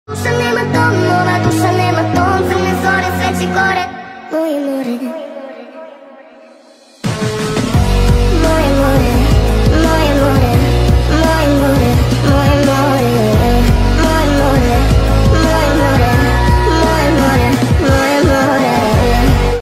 Duša nema tom, ova duša nema tom, crne zore, sveće gore, moje more.